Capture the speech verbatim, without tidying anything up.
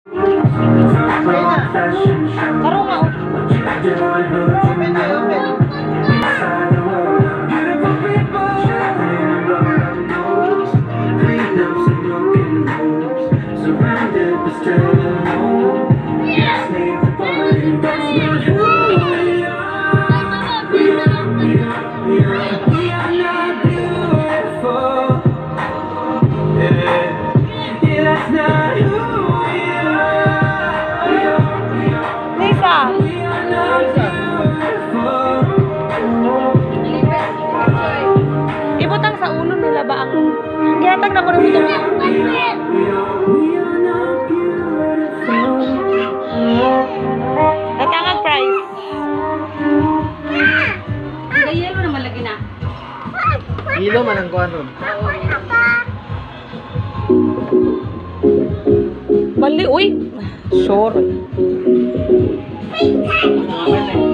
Karo nga. Open na, open. Ibutang sa ulo nila ba ang ginatag na ko na ito. Natangag price. Ang yelo naman lagi na. Hilo man ang kuwan ron. Mali, uy. Sure. Ano naman eh.